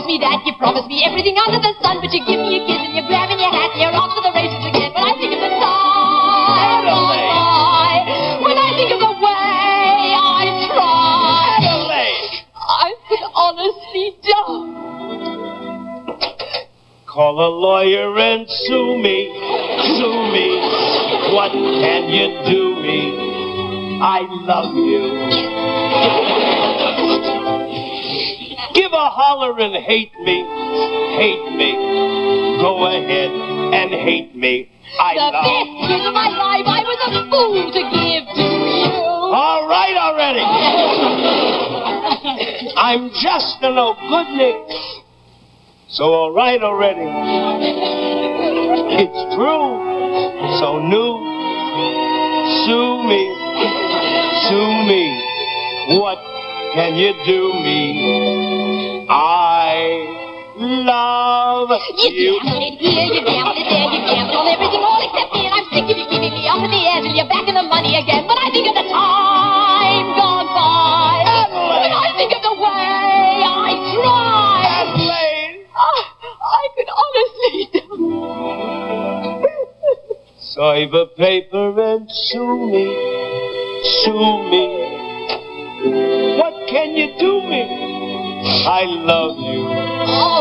me that, you promise me everything under the sun, but you give me a kiss and you're grabbing your hat and you're off to the races again. But I think of the time gone by, when I think of the way I tried, I could honestly die. Call a lawyer and sue me, sue me. What can you do me? I love you. Give a holler and hate me, hate me. Go ahead and hate me. I love you. The best years of my life I was a fool to give to you. All right already. I'm just a no good Nick. So all right already. It's true. So new. Sue me. Sue me. What can you do me? I love you. You gamble it here, you gamble it there, you gamble on everything all except me, and I'm sick of you keeping me up in the air till you're back in the money again. But I think of the time gone by. When I think of the way I tried. Adelaide. I could honestly die. Cyber paper and sue me. Sue me. What can you do me? I love you. Oh,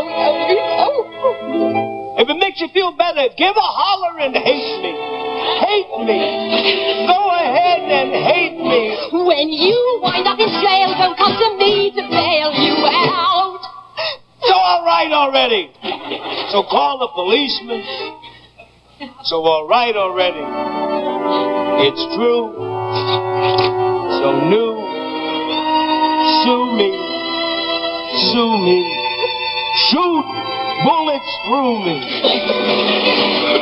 If it makes you feel better, give a holler and hate me. Hate me. Go ahead and hate me. when you wind up in jail, don't come to me to bail you out. So all right already. So call the policeman. So all right already. It's true. So new. Sue me. Sue me. Shoot bullets through me.